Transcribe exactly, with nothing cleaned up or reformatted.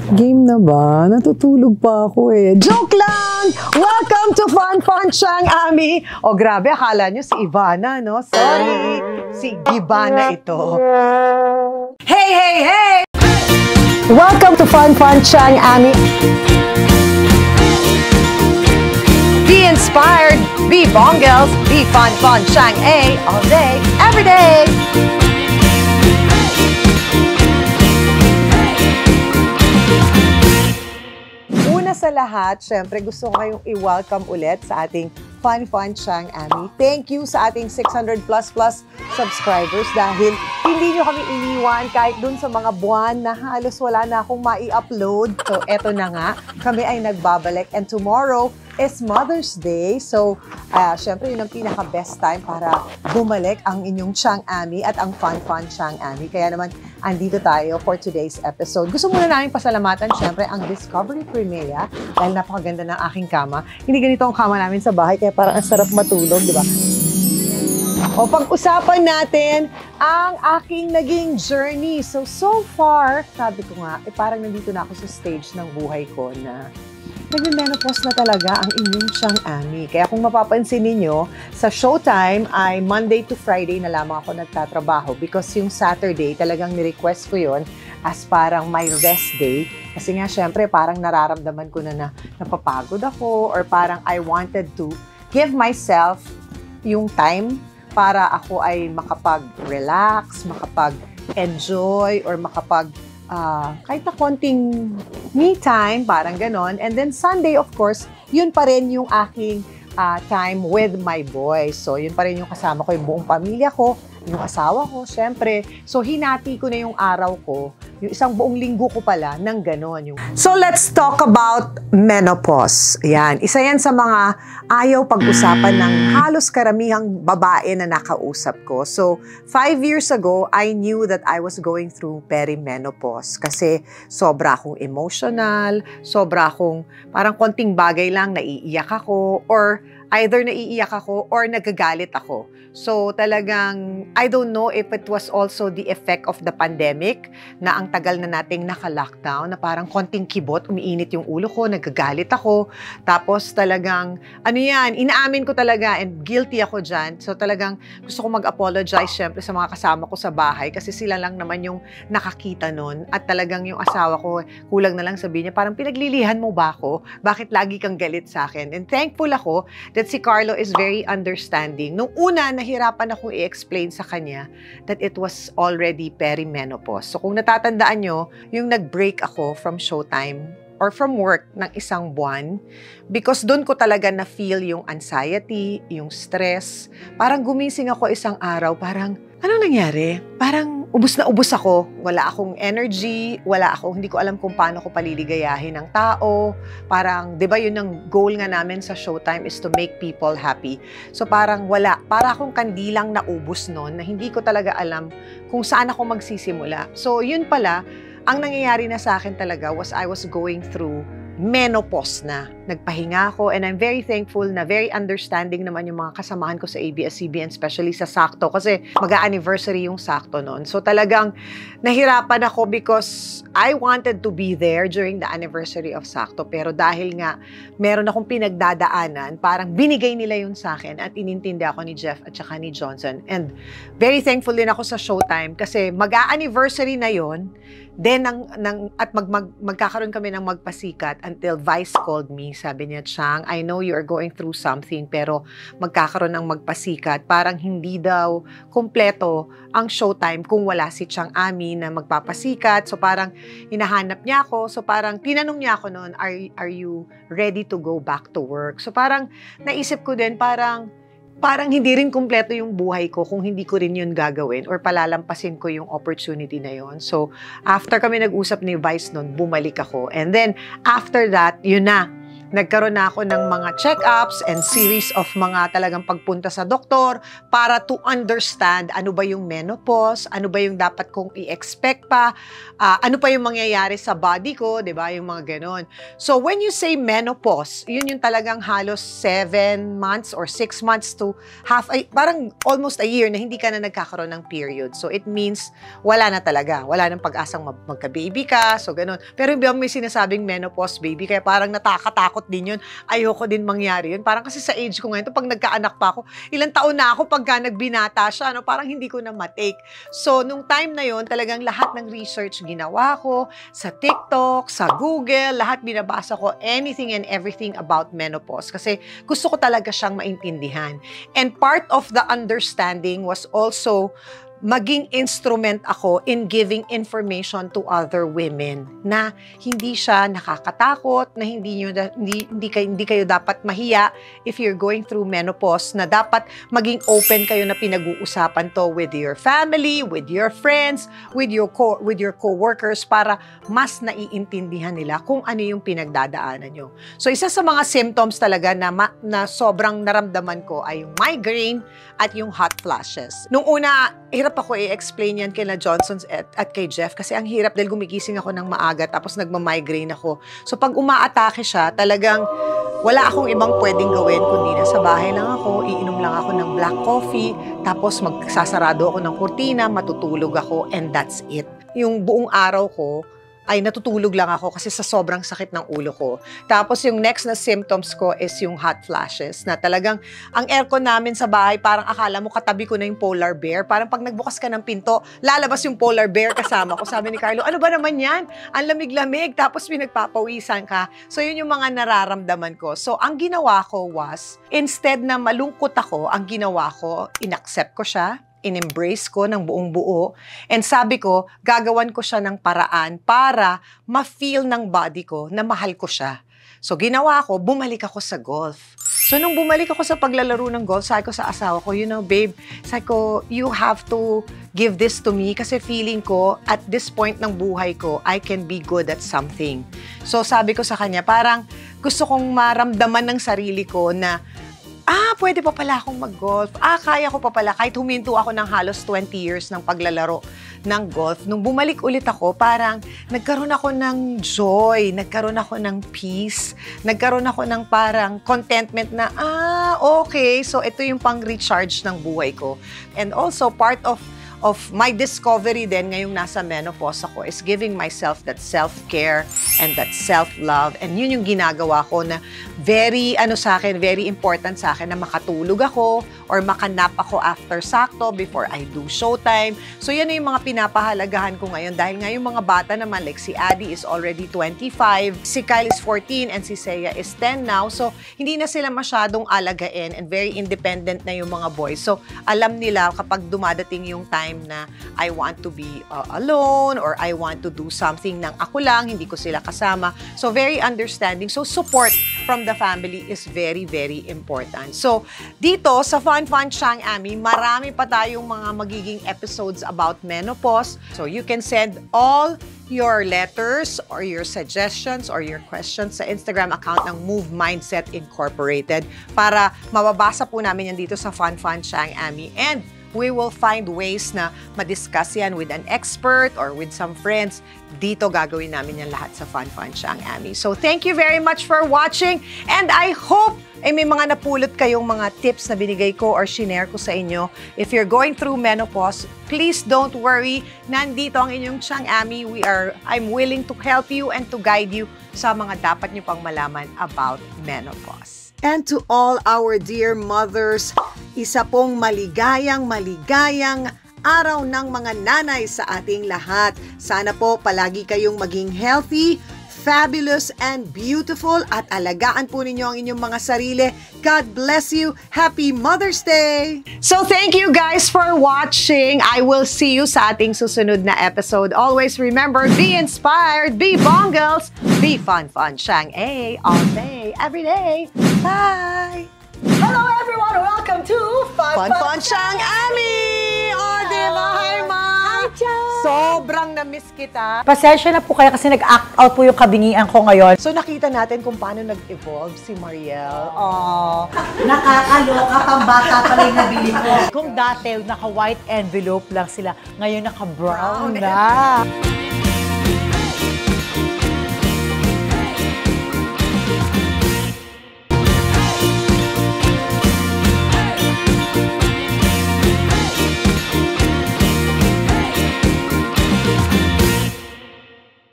Game na ba? Natutulog pa ako eh. Joke lang! Welcome to Fun Fun Chang Ami! O grabe, akala nyo si Ivana, no? Sorry! Si Gibana ito. Hey, hey, hey! Welcome to Fun Fun Chang Ami! Be inspired, be bongels, be fun fun Chang A all day, every day! Una sa lahat, syempre gusto ko kayong i-welcome ulit sa ating Fun Fun Chang Ami. Thank you sa ating six hundred plus plus subscribers dahil hindi nyo kami iniwan kahit dun sa mga buwan na halos wala na akong mai-upload. So, eto na nga, kami ay nagbabalik and tomorrow is Mother's Day. So, uh, syempre yun ang pinaka-best time para bumalik ang inyong Chang Ami at ang Fun Fun Chang Ami. Kaya naman, andito tayo for today's episode. Gusto muna namin pasalamatan syempre ang Discovery Primea dahil napakaganda ng aking kama. Hindi ganito ang kama namin sa bahay kaya parang ang sarap matulog, di ba? O pag-usapan natin ang aking naging journey. So, so far, sabi ko nga, eh, parang nandito na ako sa stage ng buhay ko na nag-menopause na talaga ang inyong Chang Ami. Kaya kung mapapansin ninyo, sa Showtime ay Monday to Friday na lamang ako nagtatrabaho because yung Saturday talagang ni-request ko yon as parang my rest day. Kasi nga syempre parang nararamdaman ko na na napapagod ako or parang I wanted to give myself yung time para ako ay makapag-relax, makapag-enjoy or makapag Uh, kahit na konting me time, parang ganon. And then Sunday, of course, yun pa rin yung aking uh, time with my boys. So, yun pa rin yung kasama ko, yung buong pamilya ko, yung asawa ko, syempre. So, hinati ko na yung araw ko, yung isang buong linggo ko pala, ng ganon. Yung... So, let's talk about menopause. Yan. Isa yan sa mga ayaw pag-usapan ng halos karamihang babae na nakausap ko. So, five years ago, I knew that I was going through perimenopause kasi sobra akong emotional, sobra akong parang konting bagay lang, naiiyak ako, or either naiiyak ako or nagagalit ako. So talagang, I don't know if it was also the effect of the pandemic na ang tagal na nating naka-lockdown, na parang konting kibot, umiinit yung ulo ko, nagagalit ako. Tapos talagang, ano yan, inaamin ko talaga and guilty ako dyan. So talagang gusto ko mag-apologize syempre sa mga kasama ko sa bahay kasi sila lang naman yung nakakita nun. At talagang yung asawa ko, kulang na lang sabihin niya, parang pinaglilihan mo ba ako? Bakit lagi kang galit sa akin? And thankful ako that si Carlo is very understanding. Nung una, nahirapan akong i-explain sa kanya that it was already perimenopause. So kung natatandaan nyo, yung nag-break ako from Showtime or from work ng isang buwan because doon ko talaga na-feel yung anxiety, yung stress. Parang gumising ako isang araw, parang, anong nangyari? Parang ubus na ubus ako. Wala akong energy, wala ako, hindi ko alam kung paano ko paliligayahin ng tao. Parang, di ba yun ang goal nga namin sa Showtime is to make people happy. So parang wala, para akong kandilang naubos noon na hindi ko talaga alam kung saan ako magsisimula. So yun pala, ang nangyayari na sa akin talaga was I was going through menopause na. Nagpahinga ako and I'm very thankful na very understanding naman yung mga kasamahan ko sa A B S C B N, especially sa Sakto kasi mag-a-anniversary yung Sakto noon. So talagang nahirapan ako because I wanted to be there during the anniversary of Sakto pero dahil nga meron akong pinagdadaanan, parang binigay nila yun sa akin at inintindi ako ni Jeff at saka ni Johnson. And very thankful din ako sa Showtime kasi mag-a-anniversary na yun. Then, ng, ng, at mag, mag, magkakaroon kami ng magpasikat until Vice called me. Sabi niya, Chang, I know you are going through something, pero magkakaroon ng magpasikat. Parang hindi daw kumpleto ang Showtime kung wala si Chang Ami na magpapasikat. So, parang hinahanap niya ako. So, parang tinanong niya ako noon, are, are you ready to go back to work? So, parang naisip ko din, parang, parang hindi rin kumpleto yung buhay ko kung hindi ko rin yun gagawin or palalampasin ko yung opportunity na yun. So, after kami nag-usap ni Vice nun, bumalik ako. And then, after that, yun na. nagkaroon na ako ng mga check-ups and series of mga talagang pagpunta sa doktor para to understand ano ba yung menopause, ano ba yung dapat kong i-expect pa, uh, ano pa yung mangyayari sa body ko, di ba? Yung mga ganon. So, when you say menopause, yun yung talagang halos seven months or six months to half, ay, parang almost a year na hindi ka na nagkakaroon ng period. So, it means wala na talaga. Wala nang pag-asang mag magka-baby ka, so ganon. Pero yung may sinasabing menopause baby, kaya parang natakatakot din yun. Ayoko din mangyari yun. Parang kasi sa age ko ngayon, pag nagkaanak pa ako, ilang taon na ako pagka nagbinata siya, no? Parang hindi ko na matake. So, nung time na yun, talagang lahat ng research ginawa ko, sa TikTok, sa Google, lahat binabasa ko, anything and everything about menopause. Kasi gusto ko talaga siyang maintindihan. And part of the understanding was also maging instrument ako in giving information to other women na hindi siya nakakatakot, na hindi, nyo, hindi, hindi, kayo, hindi kayo dapat mahiya if you're going through menopause, na dapat maging open kayo na pinag-uusapan to with your family, with your friends, with your, co with your co-workers para mas naiintindihan nila kung ano yung pinagdadaanan nyo. So, isa sa mga symptoms talaga na, ma na sobrang naramdaman ko ay yung migraine at yung hot flashes. Nung una, hirap ako i-explain yan kay na Johnson's at, at kay Jeff kasi ang hirap dahil gumigising ako ng maaga tapos nagma-migraine ako. So pag umaatake siya, talagang wala akong ibang pwedeng gawin kundi nasa bahay lang ako, iinom lang ako ng black coffee, tapos magsasarado ako ng kurtina, matutulog ako, and that's it. Yung buong araw ko, ay natutulog lang ako kasi sa sobrang sakit ng ulo ko. Tapos yung next na symptoms ko is yung hot flashes na talagang ang aircon namin sa bahay, parang akala mo katabi ko na yung polar bear. Parang pag nagbukas ka ng pinto, lalabas yung polar bear kasama ko. Sabi ni Carlo, ano ba naman yan? Ang lamig-lamig, tapos pinagpapawisan ka. So yun yung mga nararamdaman ko. So ang ginawa ko was, instead na malungkot ako, ang ginawa ko, inaccept ko siya, in-embrace ko ng buong buo, and sabi ko, gagawan ko siya ng paraan para ma-feel ng body ko na mahal ko siya. So, ginawa ko, bumalik ako sa golf. So, nung bumalik ako sa paglalaro ng golf, sabi ko sa asawa ko, you know, babe, sabi ko, you have to give this to me kasi feeling ko, at this point ng buhay ko, I can be good at something. So, sabi ko sa kanya, parang gusto kong maramdaman ng sarili ko na ah, pwede pa pala akong mag-golf. Ah, kaya ko pa pala. Kahit huminto ako ng halos twenty years ng paglalaro ng golf. Nung bumalik ulit ako, parang nagkaroon ako ng joy, nagkaroon ako ng peace, nagkaroon ako ng parang contentment na, ah, okay, so ito yung pang-recharge ng buhay ko. And also, part of of my discovery din ngayong nasa menopause ako is giving myself that self-care and that self-love. And yun yung ginagawa ko na very, ano sa akin, very important sa akin na makatulog ako or makanap ako after sakto before I do showtime. So yan yung mga pinapahalagahan ko ngayon dahil ngayong mga bata naman, like si Addie is already twenty-five, si Kyle is fourteen, and si Seiya is ten now. So hindi na sila masyadong alagain and very independent na yung mga boys. So alam nila kapag dumadating yung time na I want to be uh, alone or I want to do something nang ako lang, hindi ko sila kasama. So, very understanding. So, support from the family is very, very important. So, dito sa Fun Fun Chang Ami, marami pa tayong mga magiging episodes about menopause. So, you can send all your letters or your suggestions or your questions sa Instagram account ng Move Mindset Incorporated para mababasa po namin yan dito sa Fun Fun Chang Ami. And we will find ways na madiscuss yan with an expert or with some friends. Dito gagawin namin yan lahat sa Fun Fun Chang Ami. So thank you very much for watching, and I hope ay may mga napulot kayong mga tips na binigay ko or shinare ko sa inyo. If you're going through menopause, please don't worry. Nandito ang inyong Chang Ami. We are, I'm willing to help you and to guide you sa mga dapat nyo pang malaman about menopause. And to all our dear mothers, isa pong maligayang, maligayang araw ng mga nanay sa ating lahat. Sana po palagi kayong maging healthy, fabulous, and beautiful at alagaan po ninyo ang inyong mga sarili. God bless you. Happy Mother's Day! So thank you guys for watching. I will see you sa ating susunod na episode. Always remember, be inspired, be bongles, be fun, fun, Chang A all day, every day. Bye! Hello everyone! Welcome to Fun Fun, fun, Chang Ami! Oh, di ba? Hi, Ma! Tiyan! Sobrang na-miss kita. Pasensya na po kayo kasi nag-act out po yung kabingian ko ngayon. So nakita natin kung paano nag-evolve si Mariel. Oh, nakakaloka, pambata pala yung nabili ko. Kung dati naka-white envelope lang sila, ngayon naka-brown Brown na.